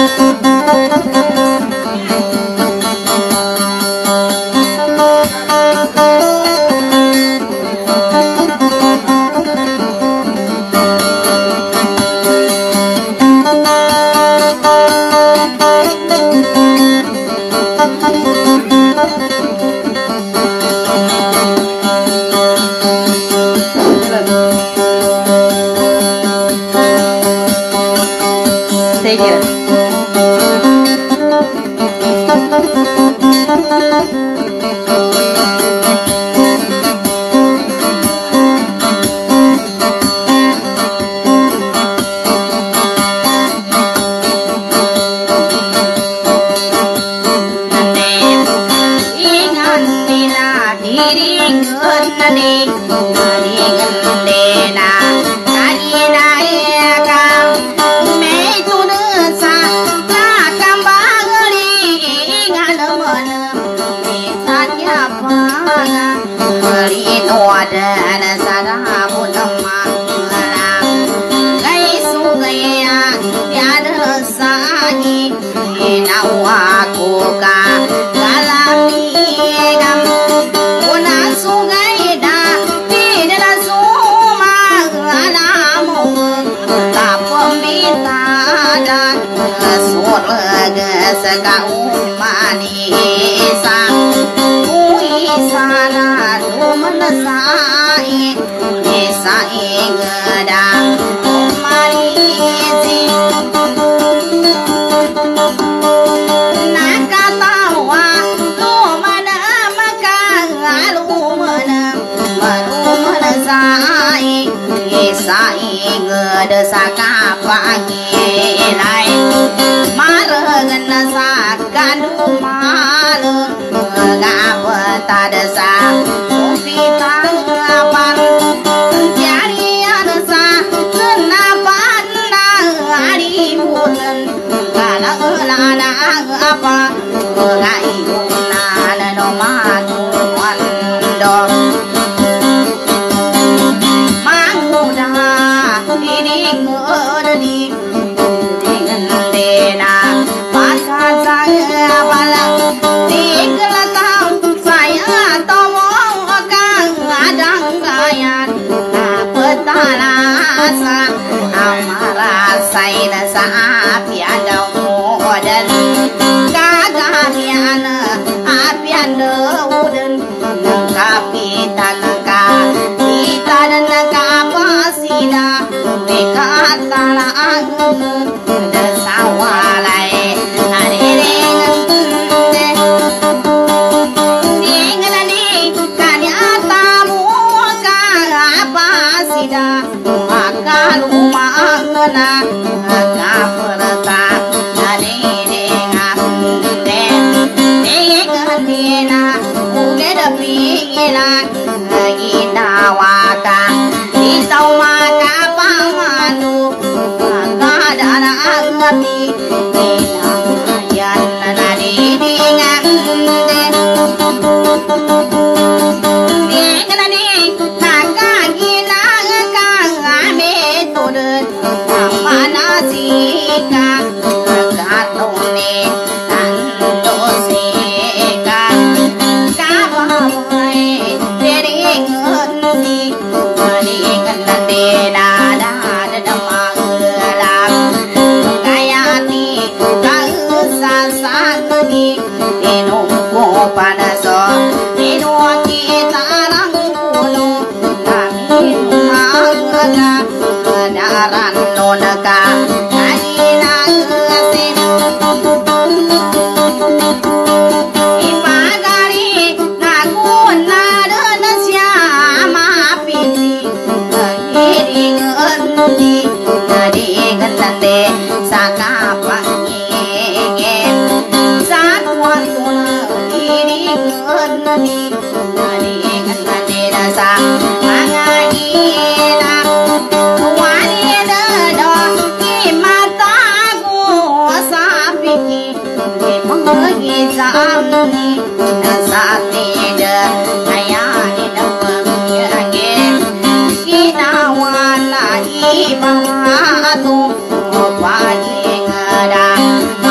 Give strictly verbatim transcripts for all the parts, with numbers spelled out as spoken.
Hãy subscribe cho kênh Ghiền Mì Gõ để không bỏ lỡ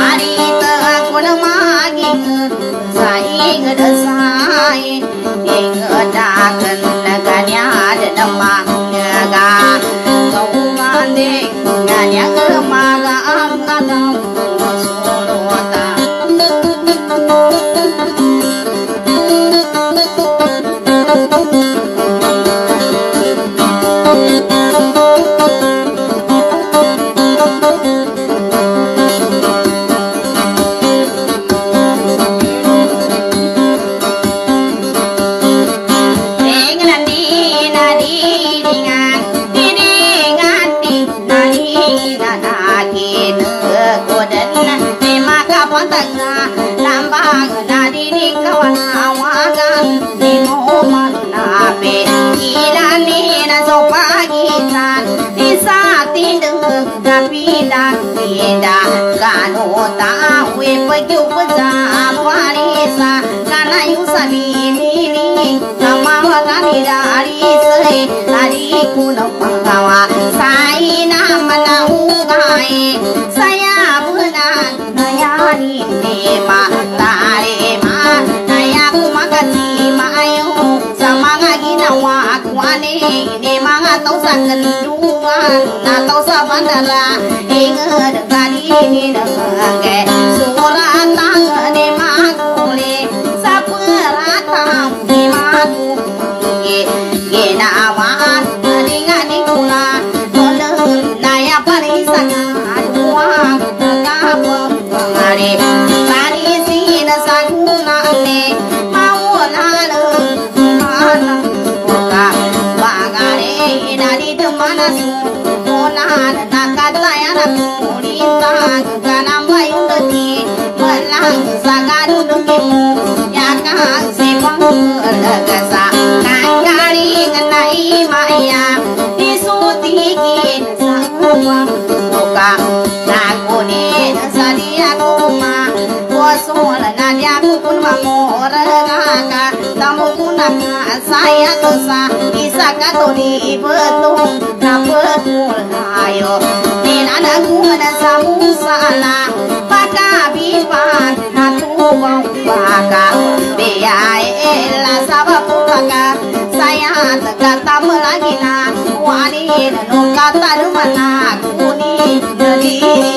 làm bang na đi đi kawan awagan ni mo man na pe ilan ni na so pagitan di sa tindu kapila kida kanu ta we pagyu paja parisa kana yu sabi ni ni nama magani dari se dari kuno pagawa sai nama na ugai saya bulan nayani nema tare ma naya kumagati maayo sa mga ginawa ko ani ni mga tao sa kanduan na tao sa bandala ingad kanini nangge suratang ni maguli sa perata ni maguli ginawaan ngani kula tolong naya parisan aduang kapang pangari parisi na saguna ne mawala mana buka bagare inari temana su onan nakataya na kurita kanam bayundati malang sagaru dukimu yakang sepang lagasa kangari nganai maya disutikin sa buka nakuni sadia kuma wasola nadia kukun mamora ngaka tamu kunaka saya dosa isaka toni betung napetul ayo nilana kumana samu sala paka bipan hatu bang paka biaya ela sababu paka saya tegata melagi na wani nukata rumana kuni jadi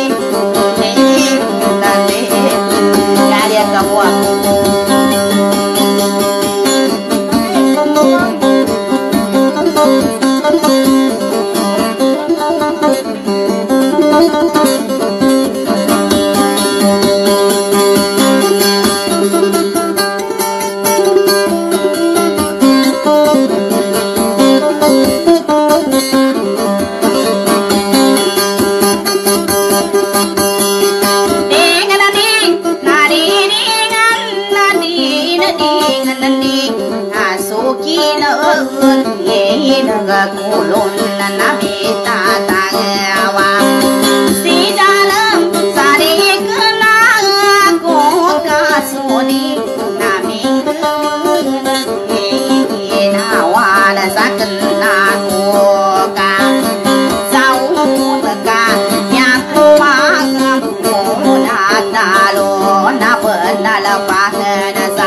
nanti kalian kamu kulun na bita tagawa si dalam sari kena ko kasuni na minggu na wala sakna ko ka sau ka nya kuma ko na dalo na bana la pa na sa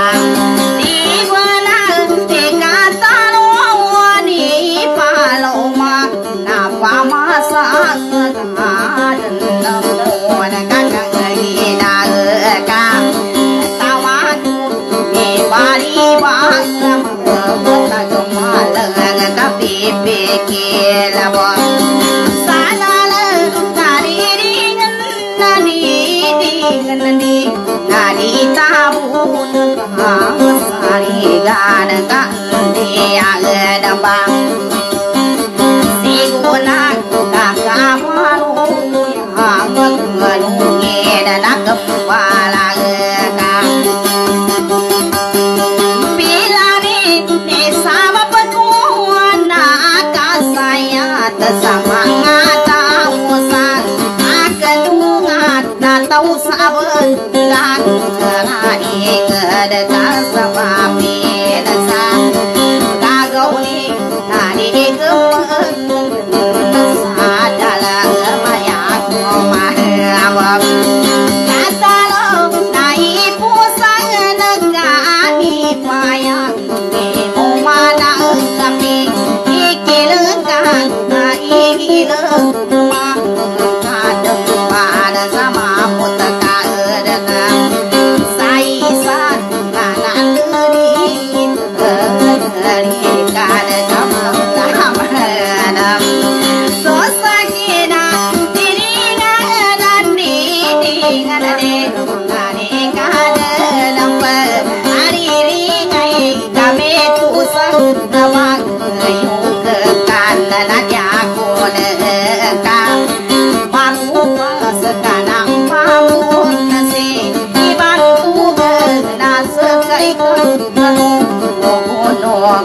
sekarang pamun nasi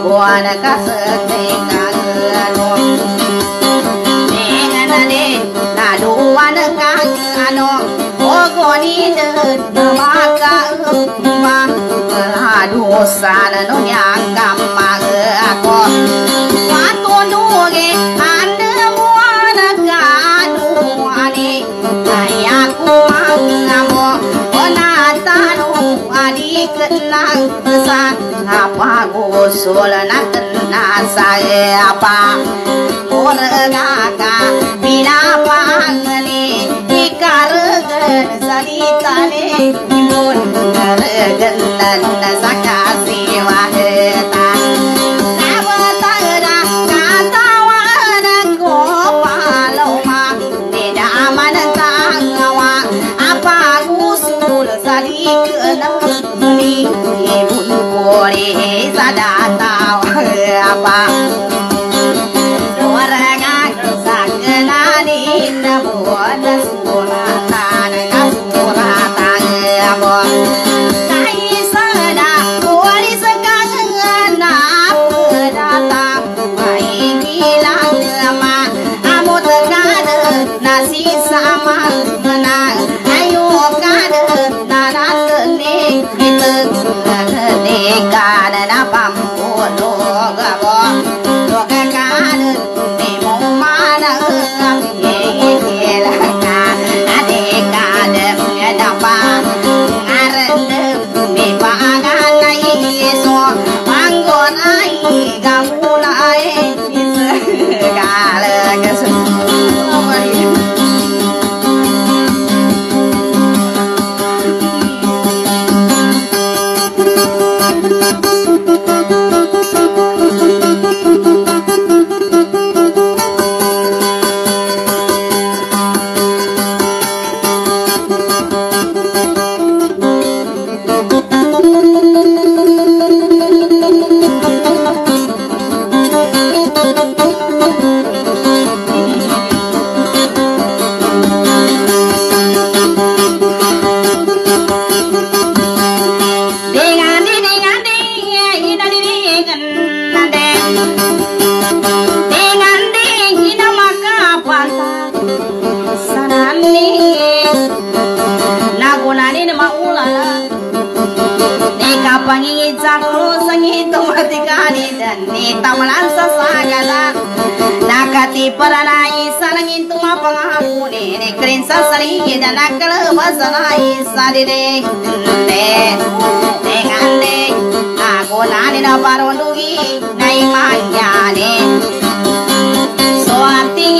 buan kasetika anu dengan ade laduan anu ogoni deut maka mah aduh sana nu nyangka mah aku watu nuge ande buan kanu ane ayaku mangamo onatanu adi kenang kesan apa gusul nak kena saya apa morgaka bila pangani ikargen salitane imun kargen dan sakasi waheta nabatara katawan ko paloma tidak manantang awa apa gusul salikena ni imun kore sadata apa orang sakenani nabuan suratan suratan abo kai sada kuali sekangen datang mai hilang ma amu tegade nasi sama menang ayo kade nanatne itu dekade na pampulo gabo doga kade demo mana ye ye la ka ade kade ngapa arende me pagan nai so anggon ai gamulai kale kesu nakati paranai salangin tuma pangapune ne kren sasari dan nakal basanai sadire ne dengande aku nani na parondungi nai manjane soati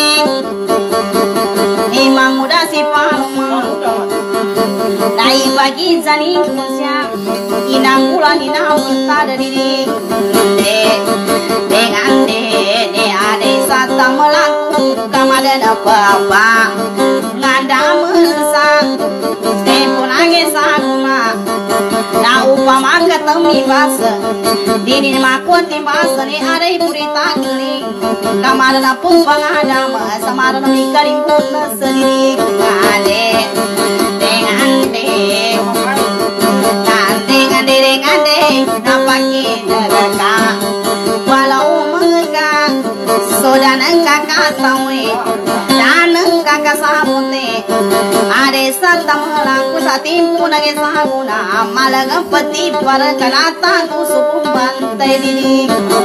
imam muda si palma nai bagi zani kusya inang bulan inang tada diri ne dengande ne ade sata melaku kamadan apa-apa ngada mesang tempun age saguma na upama katemi basa dini makuti basa ni ade purita geling kamadan pun pangadama samaran mikaling pun sendiri ade dengande ngande ngande ngande napaki daga walau mega sodanang kakak tawe danang kakak sabute ade satam laku satimpu nage saguna malaga pati para kanata ku supumban tedini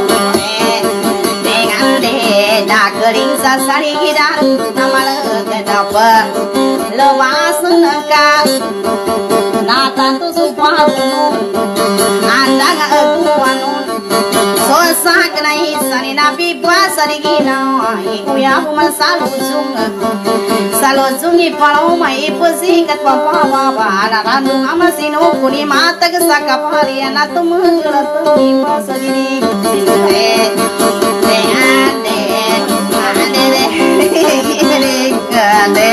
dengan de dakering sasari hidan namalaga dapa lewas naka natan tu supamu anda ga akuanun sosa kenai sani nabi puasa di gina iku ya kuma salujung salujung i palau mai pusi kat papa papa narandu amasino kuni mata ke sakapari anatu menggelat ni masa diri eh eh ade ade ade ade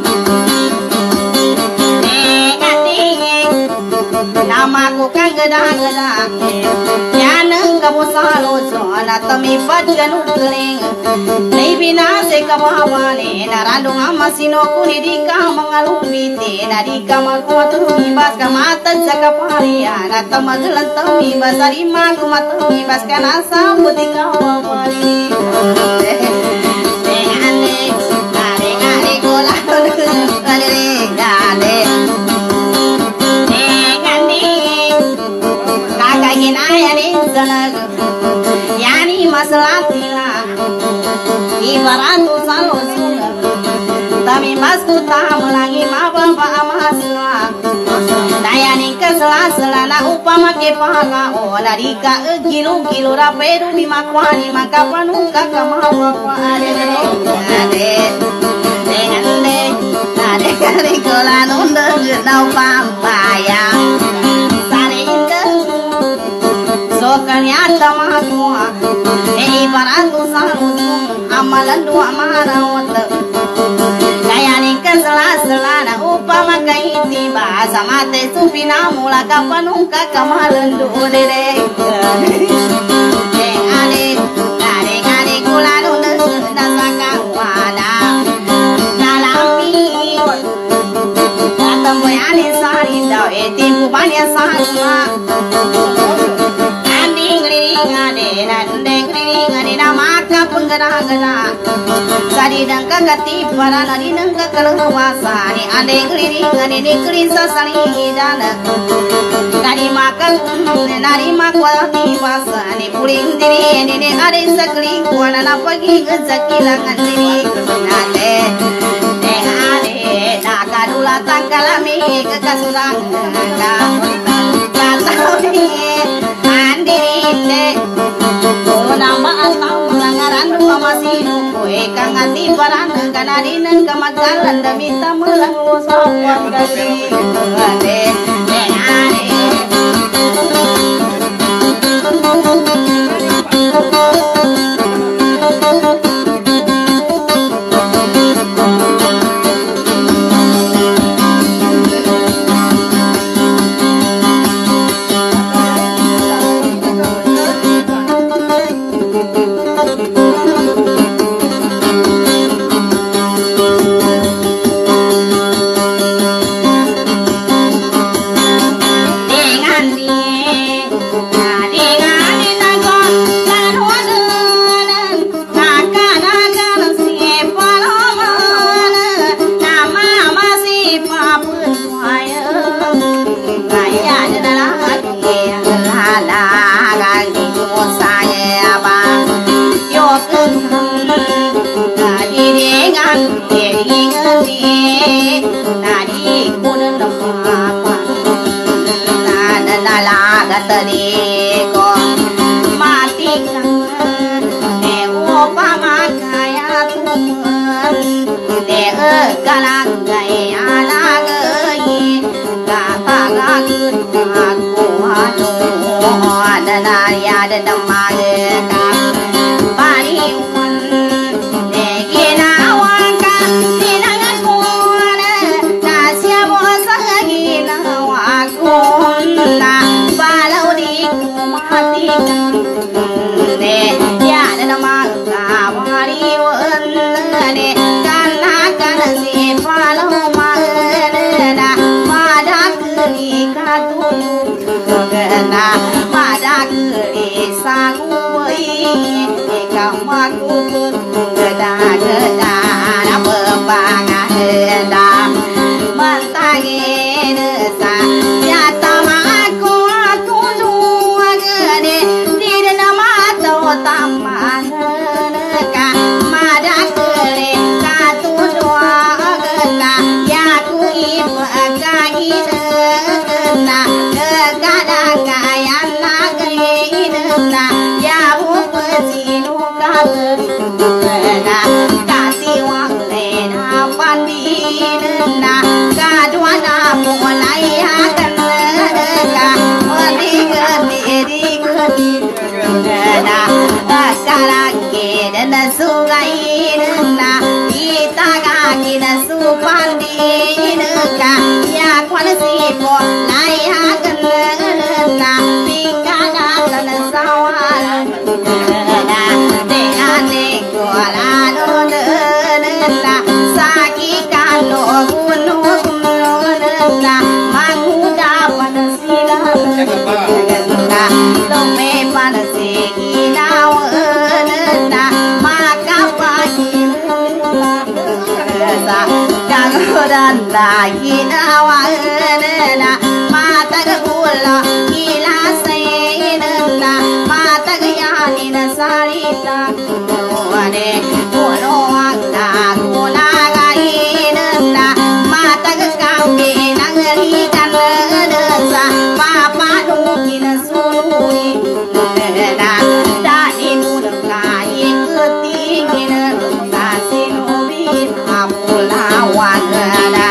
namaku kan geda-geda yanang kamu salo jona tami pat janu kering nei binase kababane narandung amasino kuni dika mangalupite nadika makuatumi bas kamata sakaparia natamaglan tami basari makumatumi bas kanasa butika wapari ane ane ane kola ane ane kakak ginaya ni salag yani masalatila ibarat salo sunga tapi masku tahu lagi mababa amasla daya ni kesela selana upama ke paga ola dika gilu gilu raperu di makwani maka panuka kamawa ade ade ade ade kali kola nunda nau pampaya sare inda sokanyata mahua e ibarat salo amalan dua marawat kaya ni kesela-sela na upama kaiti bahasa mate supina mula kapanungka kamalan dua dere ade ade ade kulanu nasaka wala nalami katamboy ane sarinda eti pupanya saruma penggana-gana sari dangka gati para nari nangka kalawasa ni ade kiri ngane ni kiri sasari dana kari makan nari makwati wasa ni puring diri ni ni ade sakri kuana na pagi gezakila ngandiri ade eh ade naga dula tangkalami kekasuran naga katawi andiri nama atau melanggaran masih kue kangati barang kanari neng kemagalan demi tamulan usahawan dari ade ade tadi ko mati kan ne upama kaya tuman ne kalang gaya lagai kata gagun aku anu adana ya damage ka pariun ne gina wangka dinangan kuana nasya bosa gina wakun na balau di kumati ne ya nama kawari wonne kana kana si balau mana pada kini katu gana pada kini sangui kamaku gada gada apa henda mantage sa ya tamaku aku dua gede tidak nama tau taman ka mada kere katu dua gena ya ku ibagai gena gada kaya nagai gena ya upasinu gena kasi wang lena pandina kadua na mulai akan lega mati gedi gedi na sekarang kita na sungai na kita kaki na supandi na ya kwan sipo lai akan na pika na na sawal na dengan negara ina wana mata ga kula ila sayna mata ga yani na sarita wane kono anga kula ga ina mata ga kambe nangari kan sa papa nu kina suni na dani mun ka ikti kina sa sinobi apula wana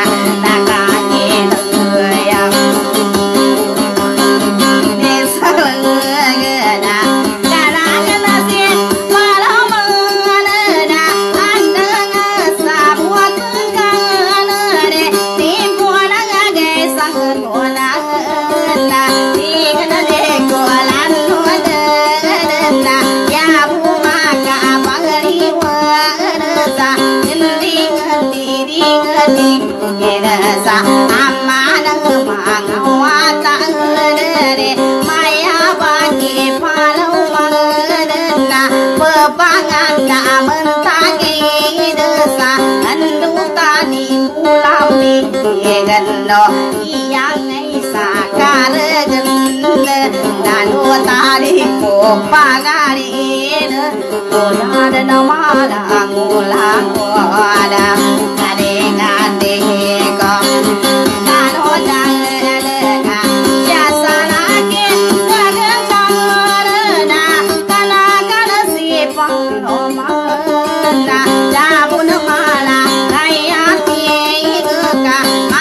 no yang ai sa ka le gan na no ta ri ko pa ga ri ne ko na da na ma la ngo la ko da na de ga de ko na no da le ga ya sa na ke ga ga ta na ka la ka na si pa no ma na da bu na ma la ga ya ti ga ka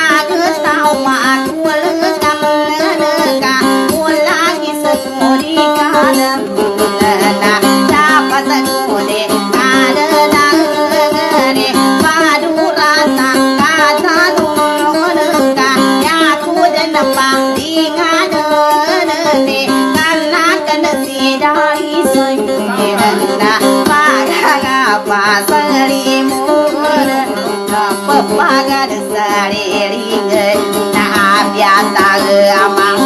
pagar sari ringan na biasa amang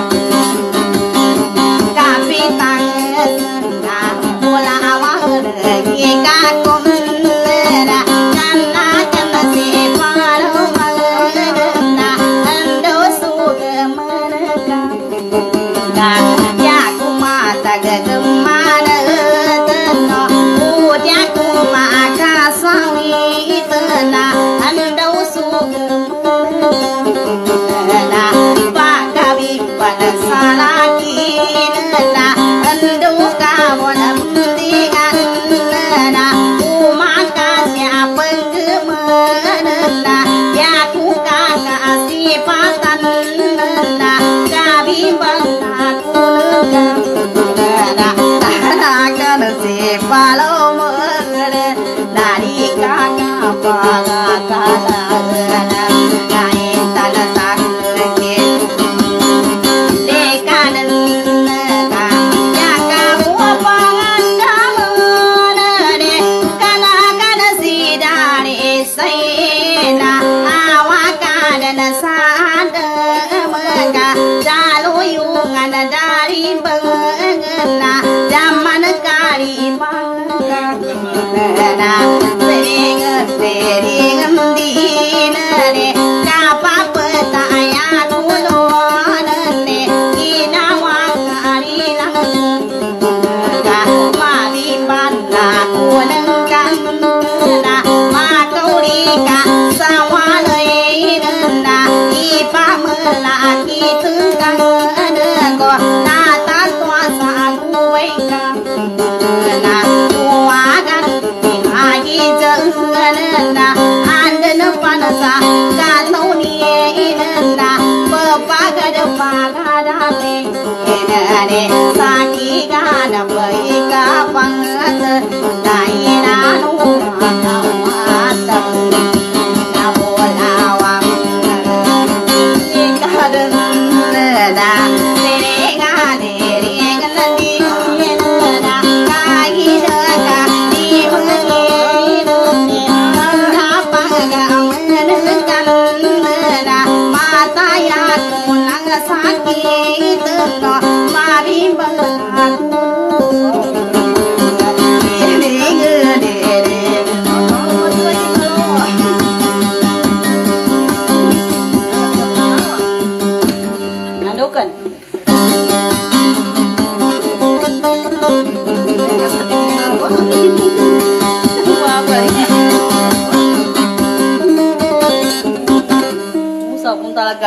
kapitan na bola awal kita kumera karena karena si paru mana ando suka mereka dan ya kumata gemana teno udah kumaka sangi tena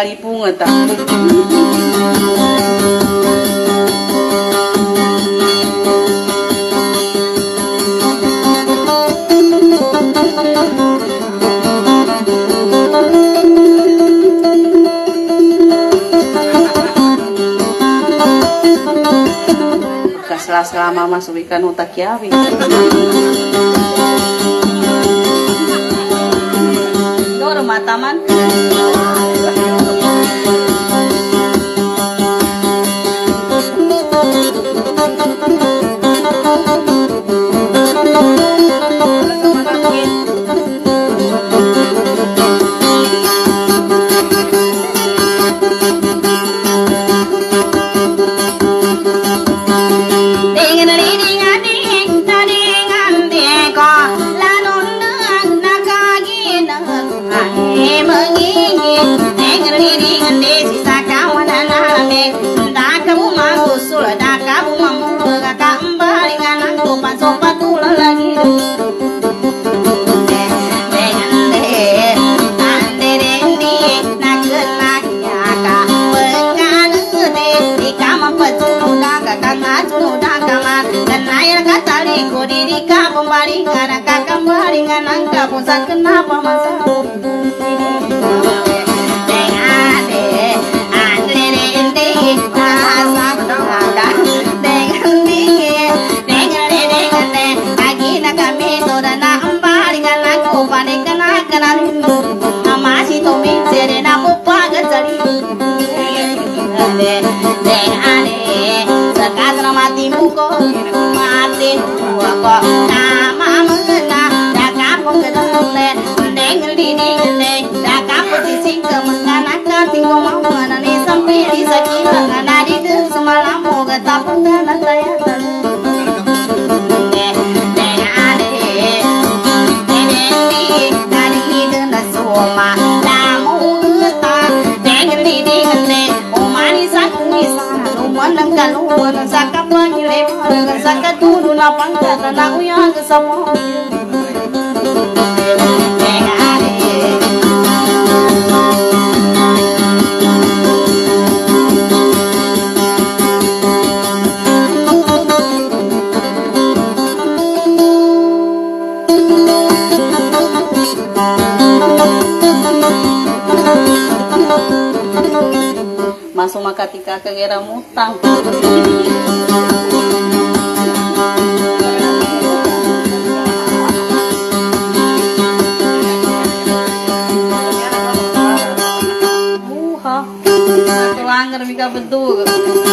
ipung eta. Selama masuk ikan utak kiawi. Dor mataman. Kenapa masa masuk maka tika kegera mutang. Buha, kelanggar mika betul.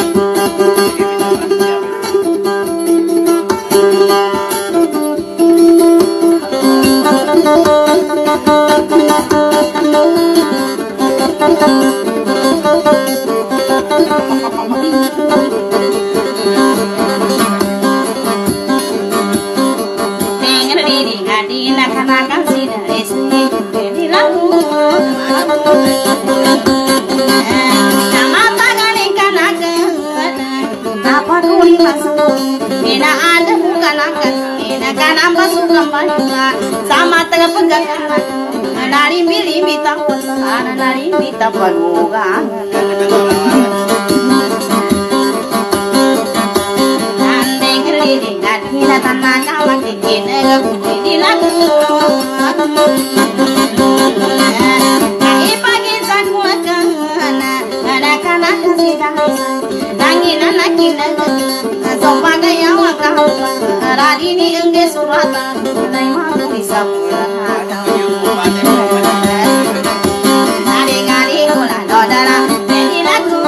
Sama tengah pegangan nari milih minta pesan nari minta pelukan andeng keliling adina tanah kawan kini di lagu pagi saku akan ada kanak kasih nangin anak kini sopa gaya wakam radini engge suratan nai malu bisa pulang hari-hari gula dodara jadi lagu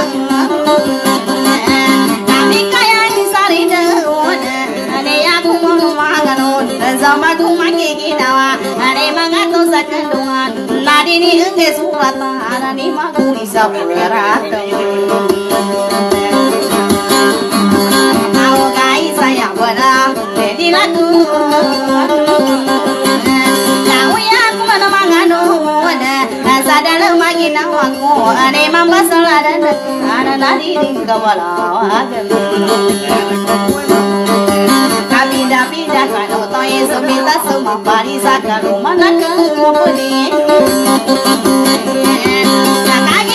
kami kaya di sari daun ane aku mau makan sama tu maki kinawa ane mangatu sakandungan radini engge suratan nai malu bisa pulang saya benar di lagu tahu ya aku mana mangano ada sadar lagi nawaku ada mamba selada ada nadi di kawala kami dah pindah kalau toy semita semua barisan kalau mana kau boleh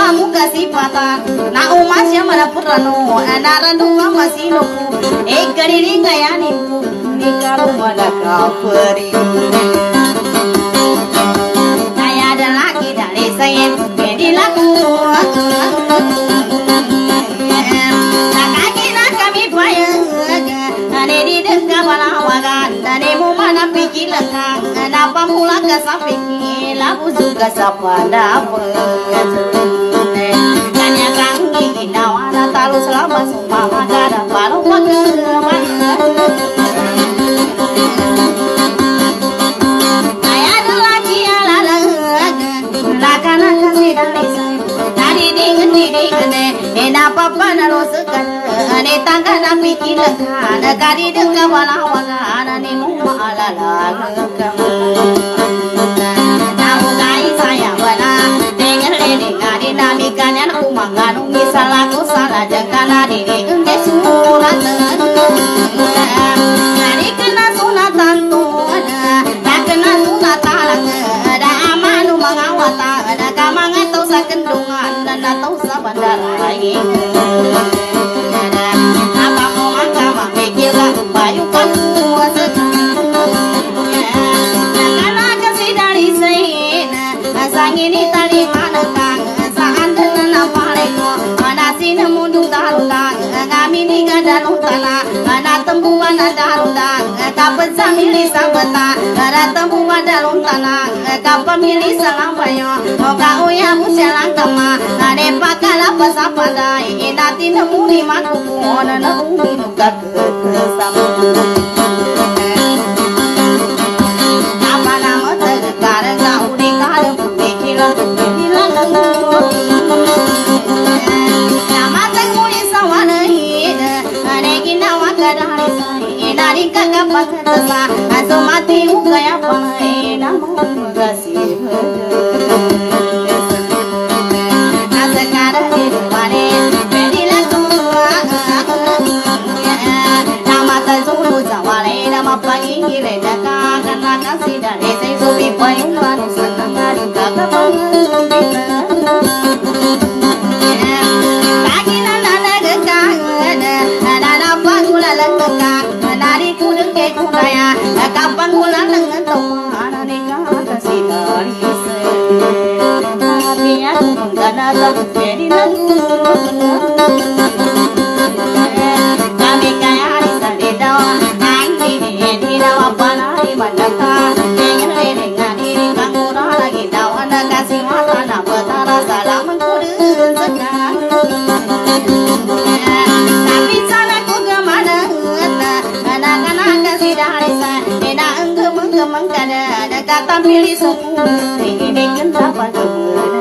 aku kasih patah na umasya mana putrano anarandu masih nuku eh kadiri kaya niku ni kalau mana kafiri saya ada lagi dari saya jadi laku mana pikir lekang kenapa mula kesamping labu juga sapa dapat tanya kang gigi nawana talu selama semua ada baru pakai saya ada lagi ala lakana kasih dari saya dari dengan diri kene kenapa panalo sekan ane tangga na pikir lekang kali dengan wala wala ane mu ala la lekang tahu kai saya bana dengan diri ngadi nami kanyan umanganu misalah ku salah jangkana diri enge surat dari kena sunatan tuana tak kena sunatan ada amanu mangawata ada kamang atau sakendungan dan atau sabandar lagi apa mau makan mikir bayu kan ini tadi mana kang saan dengan apa lego mana sini mundung darutang kami ni gadang tanah mana tembuan darutang kapan samili sabata ada tembuan darung tanah kapan milih salam bayo kau yang musialang kama ada pakala pasapadai inati nemu ni maku ona nemu ni nuka kesama apa nama terkara kau di kala dari kakak pasca atau mati kayak apa nama kasih sekarang di mana berilah tua nama terjulu jawale nama pagi redaka karena kasih dari saya subi payung baru senang dari kakak pagi nana legak nana pangula legak nari kudeng ke kudaya kapan bulan dengan teman nikah kasih dari hatinya karena tak jadi kami kaya di sana dawa nanti di dawa panai mandaka dengan dengan diri kamu lagi dawa kasih mata nak betara salam kudeng sedang tapi sana ku kemana anak-anak kasih dari saya enak enggak mengemang kada ada kata pilih semua ini kenapa tuh